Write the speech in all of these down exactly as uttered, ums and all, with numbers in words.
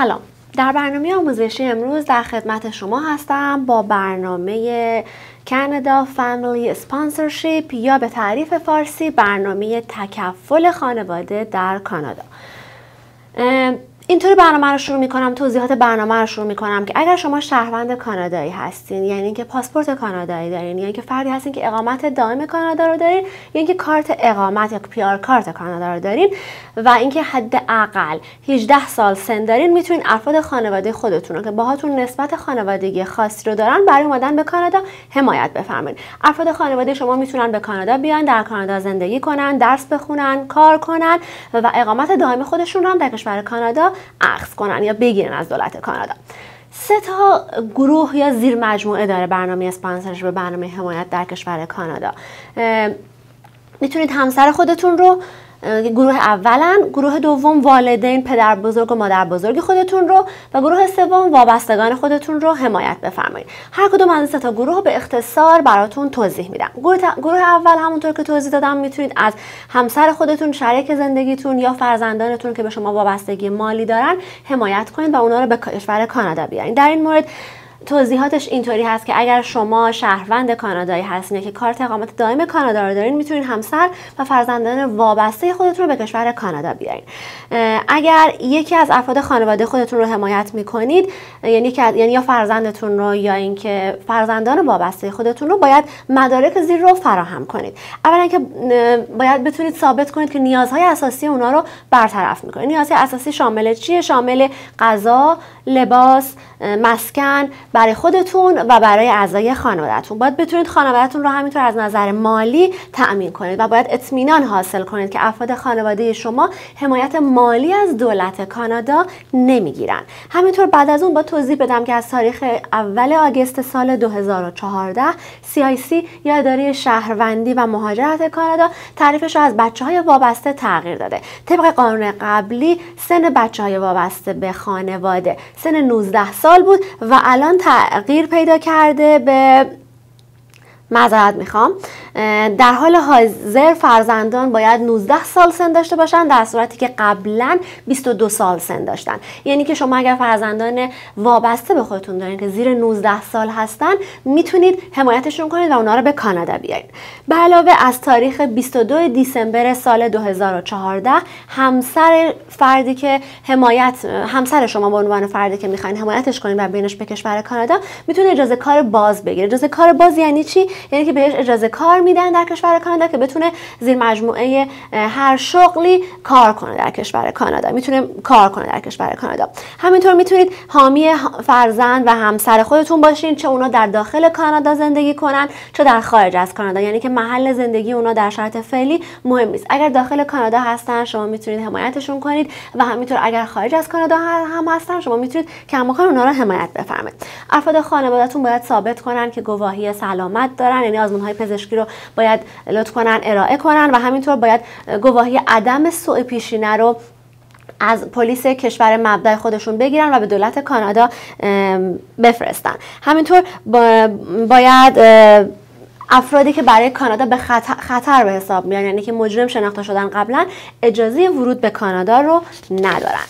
سلام، در برنامه آموزشی امروز در خدمت شما هستم با برنامه کانادا فامیلی اسپانسرشیپ یا به تعریف فارسی برنامه تکفل خانواده در کانادا. اینطوری برنامه رو شروع میکنم، توضیحات برنامه رو شروع میکنم که اگر شما شهروند کانادایی هستین، یعنی اینکه پاسپورت کانادایی دارین، یا اینکه فردی هستین که اقامت دائم کانادا رو دارین، یا اینکه کارت اقامت یا پی آر کارت کانادا رو دارین و اینکه حداقل هجده سال سن دارین، میتونین افراد خانواده خودتون رو که باهاتون نسبت خانوادگی خاصی رو دارن برای اومدن به کانادا حمایت بفرمایید. افراد خانواده شما میتونن به کانادا بیان، در کانادا زندگی کنن، درس بخونن، کار کنن و اقامت دائم خودشون رو هم در کشور کانادا اخذ کنن یا بگیرن از دولت کانادا. سه تا گروه یا زیر مجموعه داره برنامه اسپانسرشیپ به برنامه حمایت در کشور کانادا. میتونید همسر خودتون رو، گروه اولا، گروه دوم والدین، پدر بزرگ و مادر بزرگ خودتون رو و گروه سوم وابستگان خودتون رو حمایت بفرمایید. هر کدوم از این سه تا گروه به اختصار براتون توضیح میدم. گروه, گروه اول همونطور که توضیح دادم میتونید از همسر خودتون، شریک زندگیتون یا فرزندانتون که به شما وابستگی مالی دارن حمایت کنید و اونا رو به کشور کانادا بیارین. در این مورد توضیحاتش اینطوری هست که اگر شما شهروند کانادایی هستین یا که کارت اقامت دائم کانادا رو دارین، میتونین همسر و فرزندان وابسته خودتون رو به کشور کانادا بیارین. اگر یکی از افراد خانواده خودتون رو حمایت میکنید، یعنی که یعنی یا فرزندتون رو یا اینکه فرزندان وابسته خودتون رو، باید مدارک زیر رو فراهم کنید. اولا که باید بتونید ثابت کنید که نیازهای اساسی اونا رو برطرف میکنید. نیازهای اساسی شامل چیه؟ شامل غذا، لباس، مسکن برای خودتون و برای اعضای خانواده‌تون. باید بتونید خانواده‌تون رو همینطور از نظر مالی تأمین کنید و باید اطمینان حاصل کنید که افراد خانواده شما حمایت مالی از دولت کانادا نمیگیرن. همینطور بعد از اون با توضیح بدم که از تاریخ اول آگوست سال دو هزار و چهارده سی آی سی یا اداره شهروندی و مهاجرت کانادا تعریفش رو از بچه‌های وابسته تغییر داده. طبق قانون قبلی سن بچه‌های وابسته به خانواده سن نوزده سال بود و الان تغییر پیدا کرده به معذرت میخوام در حال حاضر فرزندان باید نوزده سال سن داشته باشن، در صورتی که قبلا بیست و دو سال سن داشتن. یعنی که شما اگر فرزندان وابسته به خودتون دارین که زیر نوزده سال هستن، میتونید حمایتشون کنید و اونا رو به کانادا بیارید. به علاوه از تاریخ بیست و دو دیسمبر سال دو هزار و چهارده همسر فردی که حمایت همسر شما به عنوان فردی که میخواین حمایتش کنید و بینش به کشور کانادا، میتونه اجازه کار باز بگیره. اجازه کار باز یعنی چی؟ یعنی که بهش اجازه کار میدن در کشور کانادا که بتونه زیر مجموعه هر شغلی کار کنه در کشور کانادا، میتونه کار کنه در کشور کانادا. همینطور میتونید حامی فرزند و همسر خودتون باشین، چه اونا در داخل کانادا زندگی کنن چه در خارج از کانادا. یعنی که محل زندگی اونا در شرایط فعلی مهم نیست. اگر داخل کانادا هستن شما میتونید حمایتشون کنید و همینطور اگر خارج از کانادا هم هستن شما میتونید کماکان اونا رو حمایت بفرمایید. افراد خانواده‌تون باید ثابت کنن که گواهی سلامت دارن، یعنی آزمون‌های پزشکی رو باید لطف کنن ارائه کنن و همینطور باید گواهی عدم سوء پیشینه رو از پلیس کشور مبدأ خودشون بگیرن و به دولت کانادا بفرستن. همینطور باید افرادی که برای کانادا به خطر, خطر به حساب میان، یعنی که مجرم شناخته شدن قبلا، اجازه ورود به کانادا رو ندارن.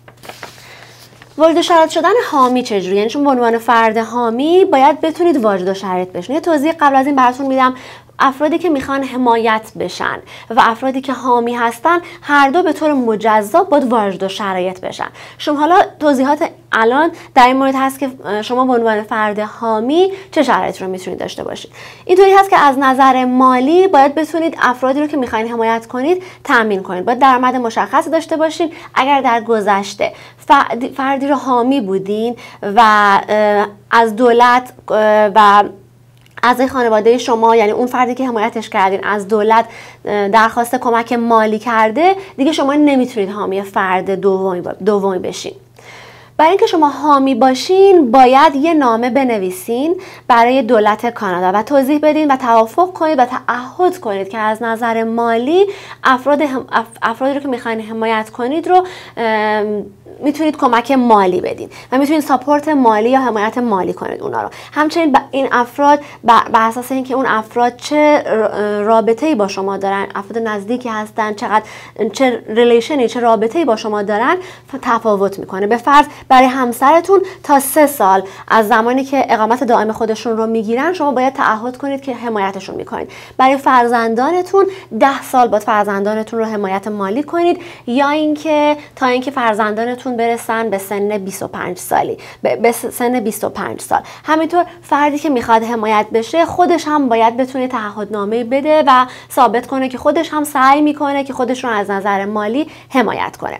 واجد و شرط شدن حامی چجوری؟ یعنی چون به عنوان فرد حامی باید بتونید واجد و شرط بشین. یه توضیح قبل از این براتون میدم. افرادی که میخوان حمایت بشن و افرادی که حامی هستن، هر دو به طور مجزا باید واجد و شرایط بشن. شما حالا توضیحات الان در این مورد هست که شما به عنوان فرد حامی چه شرایطی رو میتونید داشته باشید. اینطوری هست که از نظر مالی باید بتونید افرادی رو که میخواین حمایت کنید تامین کنید. باید درآمد مشخصی داشته باشین. اگر در گذشته فردی رو حامی بودین و از دولت و از خانواده شما، یعنی اون فردی که حمایتش کردین، از دولت درخواست کمک مالی کرده، دیگه شما نمیتونید حامی فرد دومی دومی بشین. برای اینکه شما حامی باشین باید یه نامه بنویسین برای دولت کانادا و توضیح بدین و توافق کنید و تعهد کنید که از نظر مالی افراد افرادی رو که میخواین حمایت کنید رو میتونید کمک مالی بدین و میتونید ساپورت مالی یا حمایت مالی کنید اونا رو. همچنین این افراد بر اساس اینکه اون افراد چه رابطه‌ای با شما دارن، افراد نزدیکی هستن، چقدر چه ریلیشنی، چه رابطه‌ای با شما دارن تفاوت میکنه. به فرض برای همسرتون تا سه سال از زمانی که اقامت دائم خودشون رو میگیرن شما باید تعهد کنید که حمایتشون میکنید. برای فرزندانتون ده سال باید فرزندانتون رو حمایت مالی کنید، یا اینکه تا اینکه فرزندانتون برسن به سن بیست و پنج سالی، به سن بیست و پنج سال. همینطور فردی که میخواد حمایت بشه خودش هم باید بتونه تعهدنامه بده و ثابت کنه که خودش هم سعی میکنه که خودش رو از نظر مالی حمایت کنه.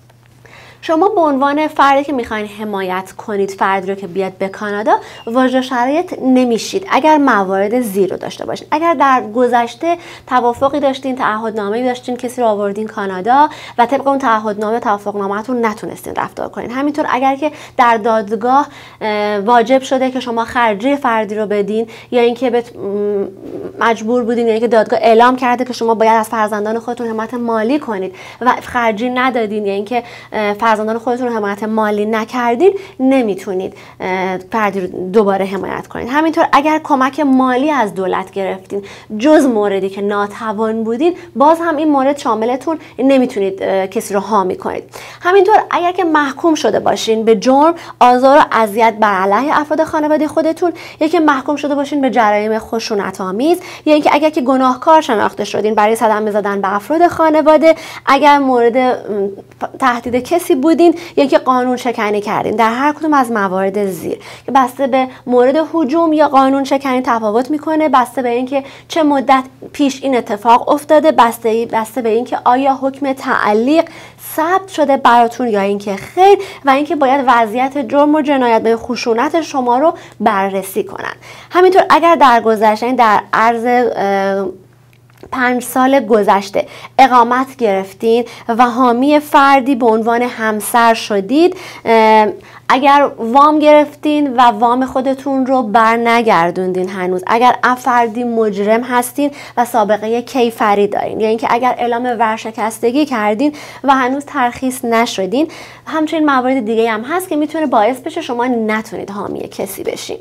شما به عنوان فردی که میخواین حمایت کنید فرد رو که بیاد به کانادا واجد شرایط نمیشید اگر موارد زیر رو داشته باشین. اگر در گذشته توافقی داشتین، تعهدنامه‌ای داشتین، کسی رو آوردین کانادا و طبق اون تعهدنامه توافقنامه‌تون نتونستین رفتار کنین. همینطور اگر که در دادگاه واجب شده که شما خرجی فردی رو بدین، یا اینکه مجبور بودین، یا اینکه دادگاه اعلام کرده که شما باید از فرزندان خودتون حمایت مالی کنید و خرجی ندادین، یا اینکه فرزندان خودتون رو حمایت مالی نکردین، نمیتونید فردی رو دوباره حمایت کنید. همینطور اگر کمک مالی از دولت گرفتین جز موردی که ناتوان بودین، باز هم این مورد شاملتون نمیتونید کسی رو حامی کنید. همینطور اگر که محکوم شده باشین به جرم آزار و اذیت بر علیه افراد خانواده خودتون، یا که محکوم شده باشین به جرایم خشونت آمیز، یا اینکه اگر که گناهکار شناخته شدین برای صدمه زدن به افراد خانواده، اگر مورد تهدید کسی بودین، یا که قانون شکنی کردین، در هر کدوم از موارد زیر که بسته به مورد هجوم یا قانون شکنی تفاوت میکنه، بسته به اینکه چه مدت پیش این اتفاق افتاده، بسته بسته به اینکه آیا حکم تعلیق ثبت شده براتون یا اینکه خیر، و اینکه باید وضعیت جرم و جنایت به خشونت شما رو بررسی کنن. همینطور اگر در گذشته در عرض پنج سال گذشته اقامت گرفتین و حامی فردی به عنوان همسر شدید، اگر وام گرفتین و وام خودتون رو بر نگردوندین هنوز، اگر فردی مجرم هستین و سابقه کیفری دارین، یا اینکه اگر اعلام ورشکستگی کردین و هنوز ترخیص نشدین، همچنین موارد دیگه هم هست که میتونه باعث بشه شما نتونید حامی کسی بشین.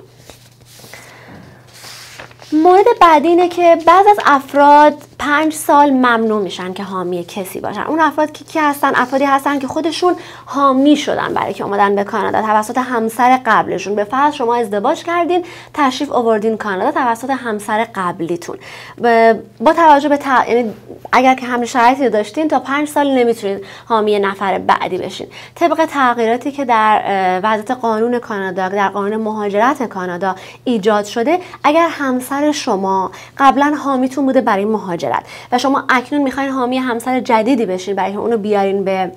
مورد بعدی اینه که بعض از افراد پنج سال ممنوع میشن که حامی کسی باشن. اون افراد که کی هستن؟ افرادی هستن که خودشون حامی شدن برای که اومدن به کانادا توسط همسر قبلشون. به فرض شما ازدواج کردین، تشریف آوردین کانادا توسط همسر قبلیتون. با توجه به ت... یعنی اگر که همین شرایطی داشتین تا پنج سال نمیتونید حامی نفر بعدی بشین. طبق تغییراتی که در وضعیت قانون کانادا، در قانون مهاجرت کانادا ایجاد شده، اگر همسر شما قبلا حامیتون بوده برای مهاجرت و شما اکنون میخواین حامی همسر جدیدی بشین برای اونو بیارین به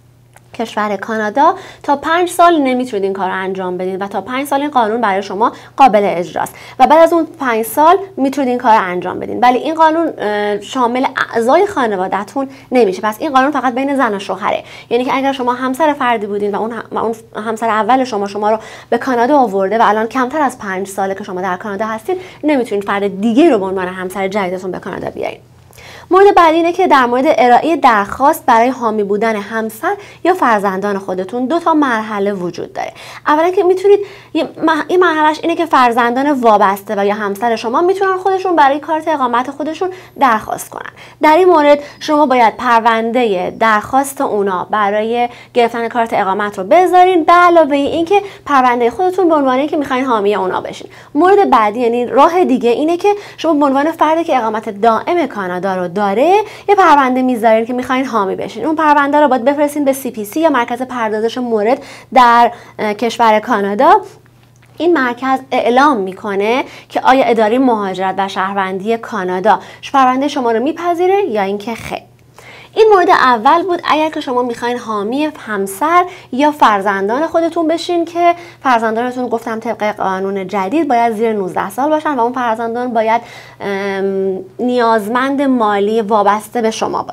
کشور کانادا، تا پنج سال نمیتونید این کار رو انجام بدین و تا پنج سال این قانون برای شما قابل اجراست و بعد از اون پنج سال میتونید این کار رو انجام بدین. ولی این قانون شامل اعضای خانواده‌تون نمیشه. پس این قانون فقط بین زن و شوهره. یعنی که اگر شما همسر فردی بودین و اون و اون همسر اول شما شما رو به کانادا آورده و الان کمتر از پنج ساله که شما در کانادا هستید، نمیتونید فرد دیگه رو به عنوان همسر جدیدتون به کانادا بیارین. مورد بعدی اینه که در مورد ارائه درخواست برای حامی بودن همسر یا فرزندان خودتون دو تا مرحله وجود داره. اولا که میتونید این مرحلهش اینه که فرزندان وابسته و یا همسر شما میتونن خودشون برای کارت اقامت خودشون درخواست کنن. در این مورد شما باید پرونده درخواست اونا برای گرفتن کارت اقامت رو بذارین، به علاوه اینکه پرونده خودتون به عنوان اینکه میخواین حامی اونا بشین. مورد بعدی یعنی راه دیگه اینه که شما به عنوان فردی که اقامت دائم کانادا رو داره یه پرونده میذارین که میخواین حامی بشین. اون پرونده رو باید بفرستین به سی پی سی یا مرکز پردازش مورد در کشور کانادا. این مرکز اعلام میکنه که آیا اداره مهاجرت و شهروندی کانادا پرونده شما رو میپذیره یا اینکه خیر. این مورد اول بود اگر که شما میخواین حامی همسر یا فرزندان خودتون بشین که فرزندانتون گفتم طبق قانون جدید باید زیر نوزده سال باشن و اون فرزندان باید نیازمند مالی وابسته به شما باشن.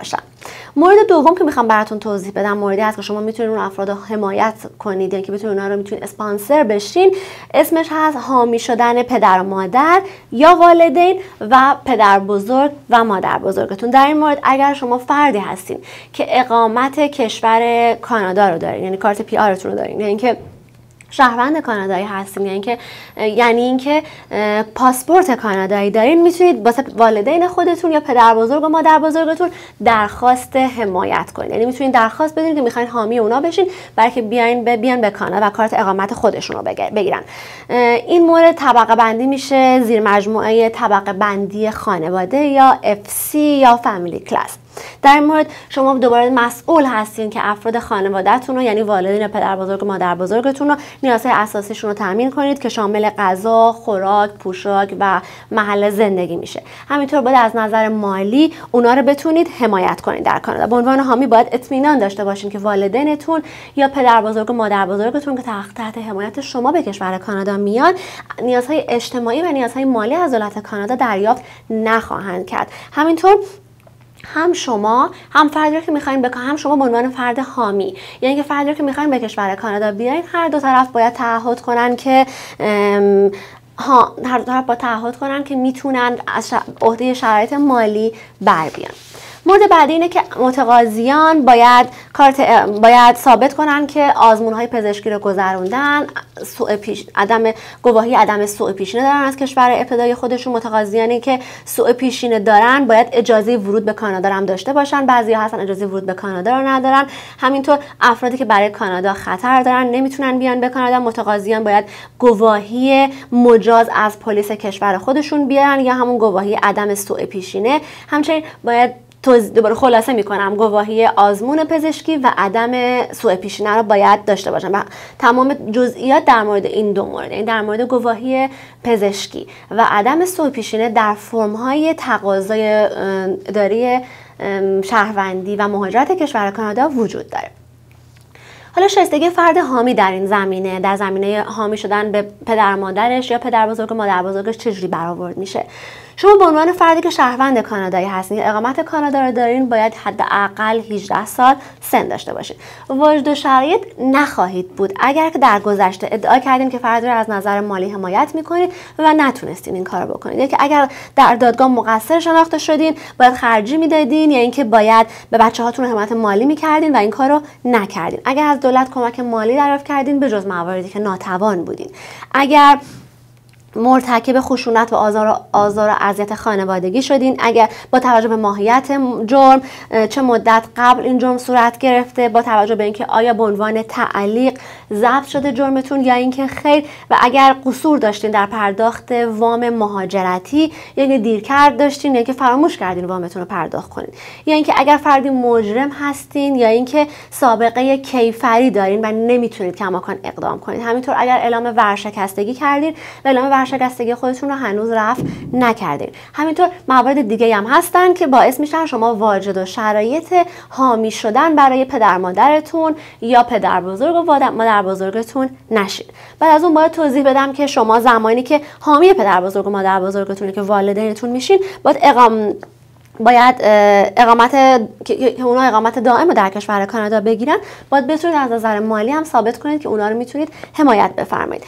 مورد دوم که میخوام براتون توضیح بدم موردی هست که شما میتونید اون افراد رو حمایت کنید، یعنی که بتونید اونها رو میتونید اسپانسر بشین. اسمش هست حامی شدن پدر و مادر یا والدین و پدر بزرگ و مادر بزرگتون. در این مورد اگر شما فردی هستین که اقامت کشور کانادا رو دارین، یعنی کارت پی آرتون رو دارین، یعنی که شهروند کانادایی هستین، یعنی که یعنی اینکه پاسپورت کانادایی دارین، میتونید واسه والدین خودتون یا پدر بزرگ و مادر بزرگتون درخواست حمایت کنید. یعنی میتونید درخواست بدین که میخواین حامی اونا بشین برای که بیاین به بیان به کانادا و کارت اقامت خودشون رو بگیرن. این مورد طبقه بندی میشه زیر مجموعه طبقه بندی خانواده یا اف سی یا فامیلی کلاس. در این مورد شما دوباره مسئول هستین که افراد خانواده‌تون رو، یعنی والدین، پدر بزرگ و مادر بزرگتون رو، نیازهای اساسیشون رو تامین کنید که شامل غذا، خوراک، پوشاک و محل زندگی میشه. همینطور باید از نظر مالی اونا رو بتونید حمایت کنید در کانادا. به عنوان حامی باید اطمینان داشته باشین که والدینتون یا پدر بزرگ و مادر بزرگتون که تحت حمایت شما به کشور کانادا میان، نیازهای اجتماعی و نیازهای مالی از دولت کانادا دریافت نخواهند کرد. همینطور هم شما هم فردی که میخواین به هم شما به عنوان فرد حامی، یعنی که فردی که میخواین به کشور کانادا بیاین، هر دو طرف باید تعهد کنن که ها هر دو طرف باید تعهد کنن که میتونن از عهده شرایط مالی بر بیان. مورد بعدی اینه که متقاضیان باید کارت باید ثابت کنن که آزمون‌های پزشکی رو گذروندن، سوء پیش عدم گواهی عدم سوء پیشینه دارن از کشور ابتدایی خودشون. متقاضیانی که سوء پیشینه دارن باید اجازه ورود به کانادا هم داشته باشن. بعضی‌ها هستن اجازه ورود به کانادا رو ندارن. همینطور افرادی که برای کانادا خطر دارن نمیتونن بیان به کانادا. متقاضیان باید گواهی مجاز از پلیس کشور خودشون بیارن یا همون گواهی عدم سوء پیشینه. همچنین باید دوباره خلاصه میکنم گواهی آزمون پزشکی و عدم سوء پیشینه رو باید داشته باشن و تمام جزئیات در مورد این دو مورد، یعنی در مورد گواهی پزشکی و عدم سوء پیشینه، در فرم‌های تقاضای اداری شهروندی و مهاجرت کشور کانادا وجود داره. حالا شایستگی فرد حامی در این زمینه، در زمینه حامی شدن به پدر مادرش یا پدر بزرگ و مادر بزرگش چجوری برآورد میشه؟ شما به عنوان فردی که شهروند کانادایی هستین، اقامت کانادا رو دارین، باید حداقل هجده سال سن داشته باشید. واجد شرایط نخواهید بود اگر که در گذشته ادعا کردین که فردی رو از نظر مالی حمایت میکنید و نتونستین این کارو بکنید، یا که اگر در دادگاه مقصر شناخته شدین باید خرجی میدادین، یا اینکه باید به بچه‌هاتون حمایت مالی میکردین و این کارو نکردین. اگر از دولت کمک مالی دریافت کردین به جز مواردی که ناتوان بودین. اگر مرتکب خشونت و آزار و آزار و اذیت خانوادگی شدین، اگر با توجه به ماهیت جرم، چه مدت قبل این جرم صورت گرفته، با توجه به اینکه آیا به عنوان تعلیق ضبط شده جرمتون یا اینکه خیر، و اگر قصور داشتین در پرداخت وام مهاجرتی، یا اینکه دیرکرد داشتین یا اینکه فراموش کردین وامتون رو پرداخت کنین، یا اینکه اگر فردی مجرم هستین یا اینکه سابقه کیفری دارین و نمیتونید کماکان اقدام کنید. همینطور اگر اعلام ورشکستگی کردین و اعلام ورشکستگی خودتون رو هنوز رفع نکردین. همینطور موارد دیگه هم هستن که باعث میشن شما واجد و شرایط حامی شدن برای پدر مادرتون یا پدر بزرگ و مادر بزرگتون نشید. بعد از اون باید توضیح بدم که شما زمانی که حامی پدر بزرگ و مادر بزرگتون که والدینتون میشین، باید اقام باید اقامت که اونا اقامت دائم در کشور کانادا بگیرن، باید بتونید از نظر مالی هم ثابت کنید که اونا رو میتونید حمایت بفرمایید.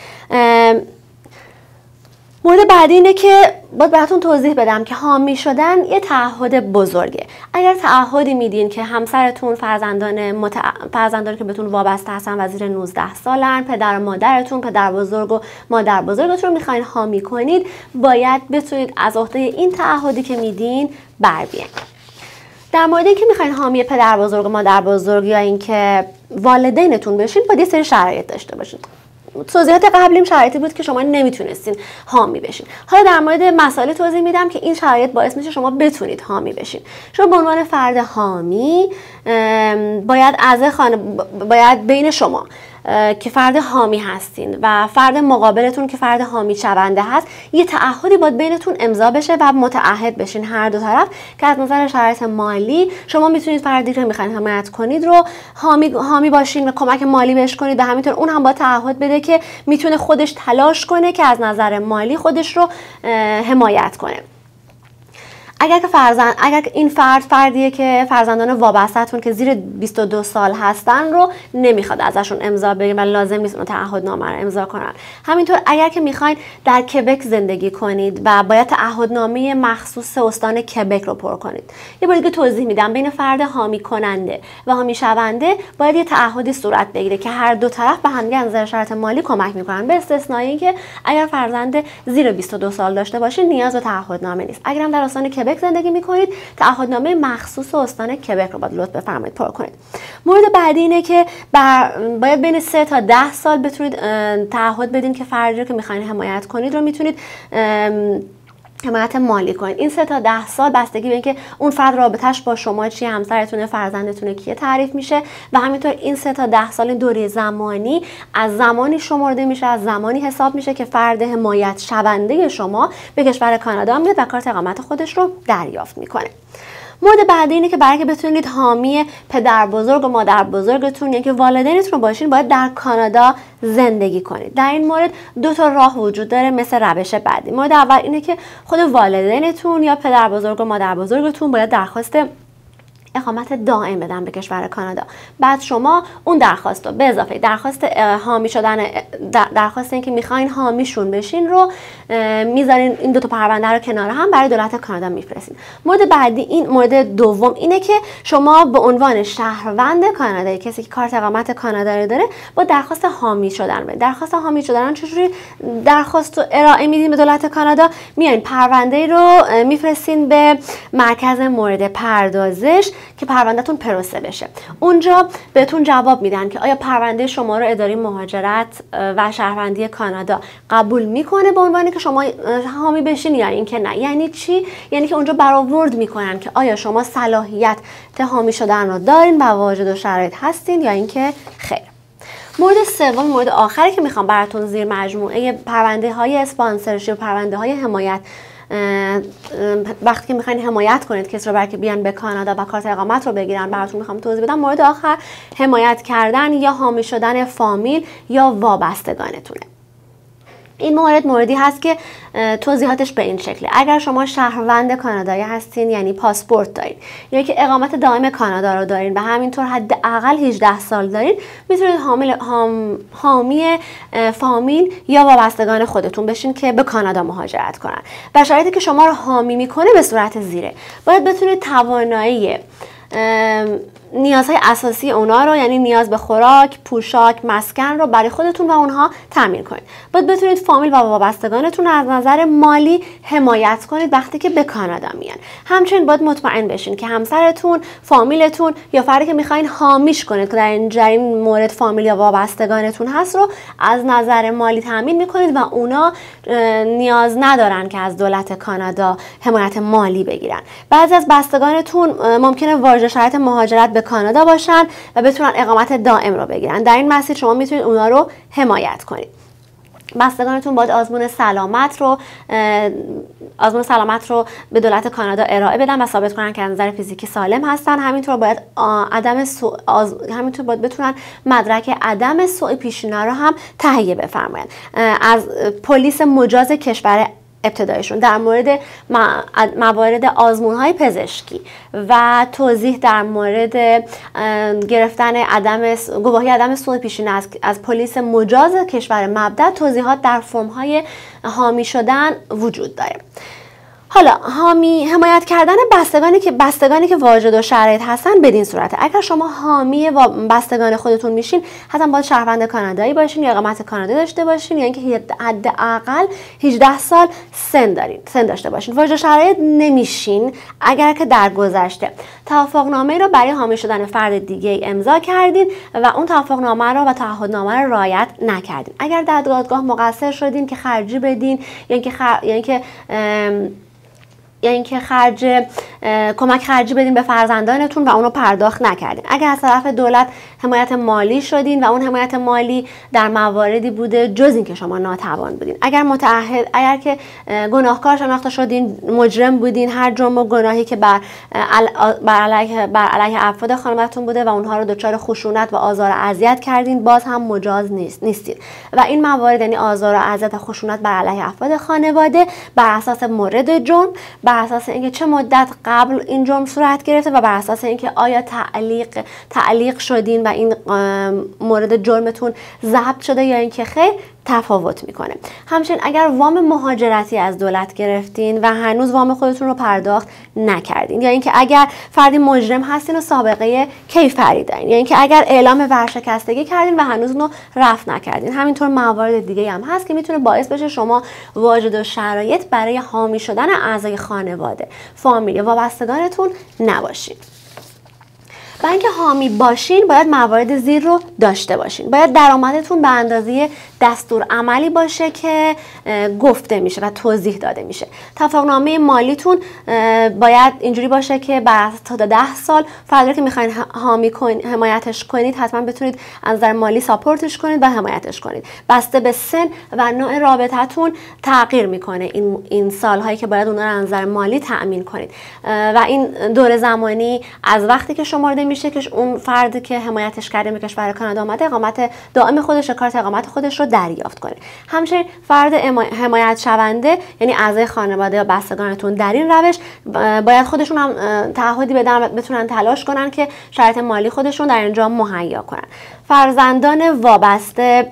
مورد بعدی اینه که باید براتون توضیح بدم که حامی شدن یه تعهد بزرگه. اگر تعهدی میدین که همسرتون، فرزندان متع... فرزندانی که بهتون وابسته هستن و زیر نوزده سالن، پدر و مادرتون، پدر بزرگ و مادر بزرگتون رو میخواین حامی کنید، باید بتونید از عهده این تعهدی که میدین بر بیاین. در مورد اینکه میخواین حامی پدر بزرگ و مادر بزرگ یا اینکه والدینتون بشین، باید یه سری شرایط داشته باشید. توضیحات قبلیم شرایطی بود که شما نمیتونستین حامی بشین. حالا در مورد مسائل توضیح میدم که این شرایط باعث میشه شما بتونید حامی بشین. شما به عنوان فرد حامی باید از خانه باید بین شما که فرد حامی هستین و فرد مقابلتون که فرد حامی شونده هست، یه تعهدی باید بینتون امضا بشه و متعهد بشین هر دو طرف که از نظر شرایط مالی شما میتونید فردی که میخواین حمایت کنید رو حامی حامی باشین و کمک مالی بهش کنید، و همینطور اون هم باید تعهد بده که میتونه خودش تلاش کنه که از نظر مالی خودش رو حمایت کنه. اگر که فرزند اگر این فرد فردیه که فرزندان وابسته‌تون که زیر بیست و دو سال هستن رو نمیخواد ازشون امضا بگیرن و لازم نیست اون تعهدنامه رو امضا کنن. همینطور اگر که میخواین در کبک زندگی کنید و باید تعهدنامه مخصوص استان کبک رو پر کنید. یه بار دیگه توضیح میدم، بین فرد حامی کننده و حامی شونده باید یه تعهدی صورت بگیره که هر دو طرف به هم از نظر شرط مالی کمک میکنن، به استثنایی که اگر فرزند زیر بیست و دو سال داشته باشید نیاز به تعهدنامه نیست. اگر هم در استان کبک زندگی میکنید تعهدنامه مخصوص استان کبک رو باید لطف بفرمایید پر کنید. مورد بعدی اینه که بر باید بین سه تا ده سال بتونید تعهد بدین که فردی رو که میخواین حمایت کنید رو میتونید حمایت مالی کنید. این سه تا ده سال بستگی به اینکه اون فرد رابطش با شما چیه، همسرتونه، فرزندتونه کیه تعریف میشه و همینطور این سه تا ده سال دوره زمانی از زمانی شمرده میشه، از زمانی حساب میشه که فرد حمایت شونده شما به کشور کانادا میاد و کارت اقامت خودش رو دریافت میکنه. مورد بعدی اینه که برای که بتونید حامی پدر بزرگ و مادر بزرگتون یعنی که والدینتون رو باشین باید در کانادا زندگی کنید. در این مورد دو تا راه وجود داره مثل روش بعدی. مورد اول اینه که خود والدینتون یا پدر بزرگ و مادر بزرگتون باید درخواست اقامت دائم بدن به کشور کانادا. بعد شما اون درخواست رو به اضافه درخواست حامی شدن درخواست اینکه میخواین حامیشون بشین رو میذارین، این دو تا پرونده رو کنار هم برای دولت کانادا میفرستین. مورد بعدی این مورد دوم اینه که شما به عنوان شهروند کانادایی، کسی که کارت اقامت کانادایی داره، با درخواست حامی شدن بدین. درخواست حامی شدن چجوری درخواست رو ارائه میدین به دولت کانادا؟ میایین پرونده رو میفرستین به مرکز مورد پردازش که پروندهتون پروسه بشه. اونجا بهتون جواب میدن که آیا پرونده شما رو اداره مهاجرت و شهروندی کانادا قبول میکنه به عنوانی که شما حامی بشین یا اینکه نه. یعنی چی؟ یعنی که اونجا برآورد میکنن که آیا شما صلاحیت حامی شدن رو دارین و واجد و شرایط هستین یا اینکه خیر. مورد سوم، مورد آخری که میخوام براتون زیر مجموعه پرونده های اسپانسرشیپ، پرونده های حمایت، وقتی که میخواین حمایت کنید کسی رو برای که بیان به کانادا و کارت اقامت رو بگیرن براتون میخوام توضیح بدم. مورد آخر حمایت کردن یا حامی شدن فامیل یا وابستگانتونه. این مورد موردی هست که توضیحاتش به این شکله. اگر شما شهروند کانادایی هستین یعنی پاسپورت دارین یا که اقامت دائم کانادا رو دارین و همینطور حداقل هجده سال دارین، میتونید حامل حام، حامی فامیل یا وابستگان خودتون بشین که به کانادا مهاجرت کنن. و شرایطی که شما رو حامی میکنه به صورت زیره. باید بتونید توانایی نیازهای اساسی اونا رو، یعنی نیاز به خوراک، پوشاک، مسکن رو برای خودتون و اونها تامین کنید. باید بتونید فامیل و وابستگانتون رو از نظر مالی حمایت کنید وقتی که به کانادا میان. همچنین باید مطمئن بشین که همسرتون، فامیلتون یا فردی که میخواین حامیش کنید که در این مورد فامیل یا وابستگانتون هست رو از نظر مالی تامین میکنید و اونا نیاز ندارن که از دولت کانادا حمایت مالی بگیرن. بعضی از بستگانتون ممکنه واجد شرایط مهاجرت به کانادا باشن و بتونن اقامت دائم رو بگیرن. در این مسیر شما میتونید اونا رو حمایت کنید. بستگانتون باید آزمون سلامت رو آزمون سلامت رو به دولت کانادا ارائه بدن و ثابت کنن که از نظر فیزیکی سالم هستن. همینطور باید عدم سو... آز... همینطور باید بتونن مدرک عدم سوء پیشینه رو هم تهیه بفرمایند از پلیس مجاز کشور ابتدایشون. در مورد موارد آزمون‌های پزشکی و توضیح در مورد گرفتن عدم گواهی عدم سوء پیشینه از, از پلیس مجاز کشور مبدأ توضیحات در فرم‌های حامی شدن وجود داره. حالا حامی حمایت کردن بستگانی که بستگانی که واجد و شرایط هستن بدین صورته. اگر شما حامی و بستگان خودتون میشین، حتما باید شهروند کانادایی باشین یا اقامت کانادایی داشته باشین یا اینکه حداقل هجده سال سن دارین سن داشته باشین. واجد شرایط نمیشین اگر که در گذشته توافقنامه رو برای حامی شدن فرد دیگه امضا کردین و اون توافقنامه رو و تعهدنامه رو رعایت نکردین. اگر در دادگاه مقصر شدین که خرجی بدین یا اینکه خر... یا اینکه یا اینکه خرج کمک خرجی بدین به فرزندانتون و اونو پرداخت نکردین. اگر از طرف دولت حمایت مالی شدین و اون حمایت مالی در مواردی بوده جز اینکه شما ناتوان بودین. اگر متعهد اگر که گناهکار شناخته شدین، مجرم بودین، هر جرم و گناهی که بر بر علیه بر علیه افراد خانواده‌تون بوده و اونها رو دچار خشونت و آزار و اذیت کردین، باز هم مجاز نیست نیستید. و این موارد یعنی آزار و اذیت و خشونت بر علیه افراد خانواده بر اساس مورد جرم، بر اساس اینکه چه مدت قبل این جرم صورت گرفته و بر اساس اینکه آیا تعلیق تعلیق شدین و این مورد جرمتون ضبط شده یا اینکه خیر، تفاوت میکنه. همچنین اگر وام مهاجرتی از دولت گرفتین و هنوز وام خودتون رو پرداخت نکردین، یا اینکه اگر فردی مجرم هستین و سابقه کیفری دارین، یا اینکه اگر اعلام ورشکستگی کردین و هنوز اونو رفع نکردین. همینطور موارد دیگه هم هست که میتونه باعث بشه شما واجد و شرایط برای حامی شدن اعضای خانواده، فامیل، وابستگانتون نباشید. برای اینکه حامی باشین باید موارد زیر رو داشته باشین. باید درآمدتون به اندازه دستور عملی باشه که گفته میشه و توضیح داده میشه. توافقنامه مالیتون باید اینجوری باشه که بعد تا ده سال فردی که میخواین حامی کنید، حمایتش کنید، حتما بتونید از نظر مالی ساپورتش کنید و حمایتش کنید. بسته به سن و نوع رابطتون تغییر میکنه این این سالهایی که باید اونها رو از نظر مالی تأمین کنید و این دوره زمانی از وقتی که شمرده میشه که اون فردی که حمایتش کرده به کشور کانادا آمده اقامت دائم خودش، کارت اقامت خودش رو دریافت کنه. همچنین فرد حمایت شونده یعنی اعضای خانواده یا بستگانتون در این روش باید خودشون هم تعهدی بدن، بتونن تلاش کنن که شرایط مالی خودشون در اینجا مهیا کنن. فرزندان وابسته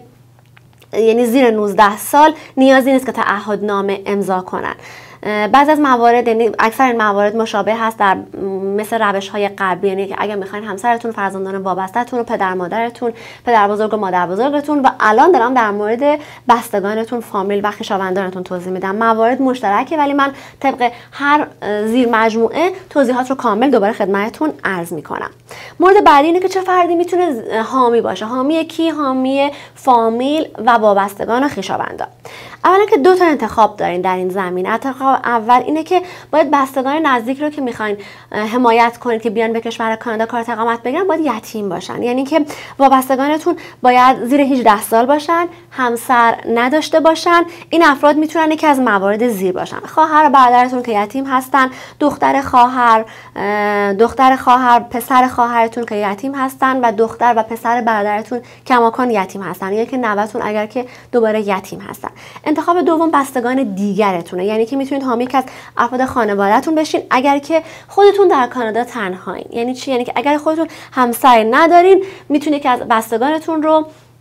یعنی زیر نوزده سال نیازی نیست که تعهدنامه امضا کنن. بعض از موارد یعنی اکثر این موارد مشابه هست در مثل روش های قبلی، یعنی که اگر میخواین همسرتون، فرزندان وابسته‌تون و پدر مادرتون، پدر بزرگ و مادر بزرگتون و الان دارم در مورد بستگانتون، فامیل و خویشاوندانتون توضیح میدم. موارد مشترکه ولی من طبق هر زیر مجموعه توضیحات رو کامل دوباره خدمتتون عرض میکنم. مورد بعدی اینه که چه فردی میتونه حامی باشه. حامی کی؟ حامی فامیل و وابستگان و خویشاوندان. اولا که دو تا انتخاب دارین در این زمینه. انتخاب اول اینه که باید بستگان نزدیک رو که میخواین حمایت کنید که بیان به کشور کانادا کارت اقامت بگیرن باید یتیم باشن، یعنی که وابستگانتون باید زیر هجده سال باشن، همسر نداشته باشن. این افراد میتونن یکی از موارد زیر باشن. خواهر و برادرتون که یتیم هستن، دختر خواهر، دختر خواهر، پسر خواهرتون که یتیم هستن و دختر و پسر برادرتون کماکان یتیم هستن، یا که نوه‌تون اگر که دوباره یتیم هستن. انتخاب دوم بستگان دیگرتونه، یعنی که میتونید حامی یک از افراد خانواده‌تون بشین اگر که خودتون در کانادا تنهایین. یعنی چی؟ یعنی که اگر خودتون همسر ندارین میتونید که از بستگانتون رو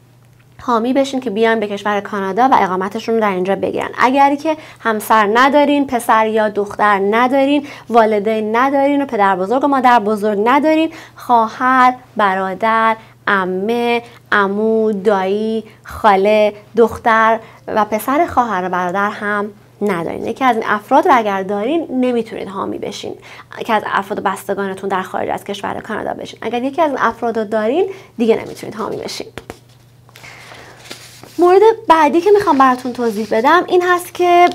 حامی بشین که بیان به کشور کانادا و اقامتشون رو در اینجا بگیرن. اگری که همسر ندارین، پسر یا دختر ندارین، والدین ندارین و پدر بزرگ و مادر بزرگ ندارین، خواهر، برادر، عمه، عمو، دایی، خاله، دختر و پسر خواهر و برادر هم ندارین. یکی از این افراد رو اگر دارین نمیتونید حامی بشین که از افراد بستگانتون در خارج از کشور کانادا بشین. اگر یکی از این افراد رو دارین دیگه نمیتونید حامی بشین. مورد بعدی که میخوام براتون توضیح بدم این هست که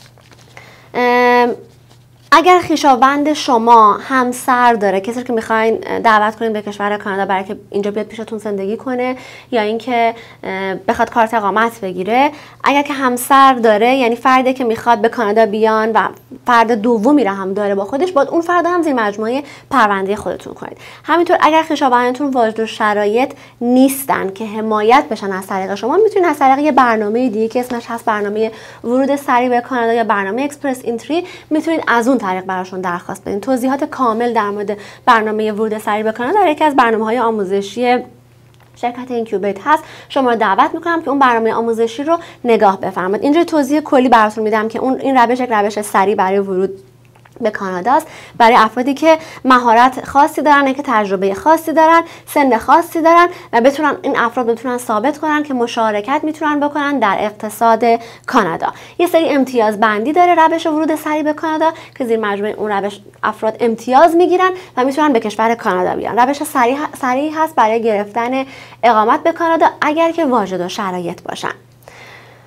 اگر خویشاوند شما همسر داره، کسی که میخواین دعوت کنین به کشور کانادا برای که اینجا بیاد پیشتون زندگی کنه یا اینکه بخواد کارت اقامت بگیره، اگر که همسر داره یعنی فردی که میخواد به کانادا بیان و فرد دومی رو هم داره با خودش، باید اون فرد هم زیر مجموعه پرونده خودتون کنید. همینطور اگر خویشاوندتون واجد شرایط نیستن که حمایت بشن از طریق شما، میتونید از طریق یه برنامه دیگه که اسمش هست برنامه ورود سریع به کانادا یا برنامه اکسپرس اینتری، میتونید از اون طریق براشون درخواست بدین. توضیحات کامل در مورد برنامه ورود سریع به کانادا در یکی از برنامه‌های آموزشی شرکت اینکیوبیت هست. شما رو دعوت میکنم که اون برنامه آموزشی رو نگاه بفرمایید. اینجا توضیح کلی براتون میدم که اون این روش یک روش سریع برای ورود به کانادا است، برای افرادی که مهارت خاصی دارن، که تجربه خاصی دارن، سن خاصی دارن و بتونن این افراد بتونن ثابت کنن که مشارکت میتونن بکنن در اقتصاد کانادا. یه سری امتیاز بندی داره روش ورود سریع به کانادا که زیر مجموعه اون روش افراد امتیاز میگیرن و میتونن به کشور کانادا بیان. روش سریع سریع هست برای گرفتن اقامت به کانادا اگر که واجد و شرایط باشن.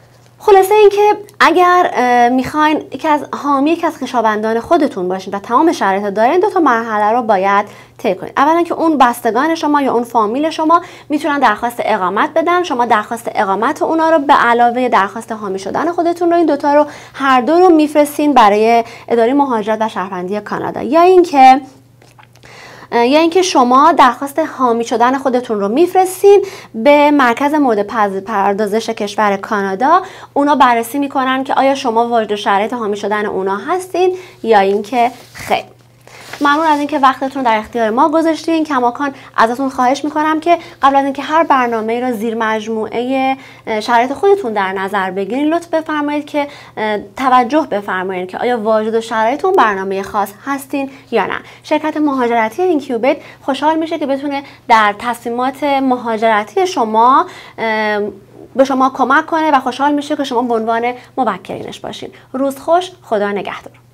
خلاصه اینکه اگر میخواین یکی از حامی یکی از خویشاوندان خودتون باشین و تمام شرایط دارین، دو تا مرحله رو باید طی کنید. اولا که اون بستگان شما یا اون فامیل شما میتونن درخواست اقامت بدن، شما درخواست اقامت اونا رو به علاوه درخواست حامی شدن خودتون رو، این دوتا رو هر دو رو میفرستین برای اداره مهاجرت و شهروندی کانادا. یا اینکه یا اینکه شما درخواست حامی شدن خودتون رو میفرستین به مرکز مورد پردازش کشور کانادا، اونا بررسی میکنن که آیا شما واجد شرایط حامی شدن اونا هستین یا اینکه خیر. ممنون از اینکه وقتتون در اختیار ما گذاشتین. کماکان ازتون خواهش میکنم که قبل از اینکه هر برنامه‌ای رو زیر مجموعه شرایط خودتون در نظر بگیرین، لطف بفرمایید که توجه بفرمایید که آیا واجد شرایطتون برنامه خاص هستین یا نه. شرکت مهاجرتی اینکیوبیت خوشحال میشه که بتونه در تصمیمات مهاجرتی شما به شما کمک کنه و خوشحال میشه که شما به عنوان موکلینش باشین. روز خوش، خدا نگهدار.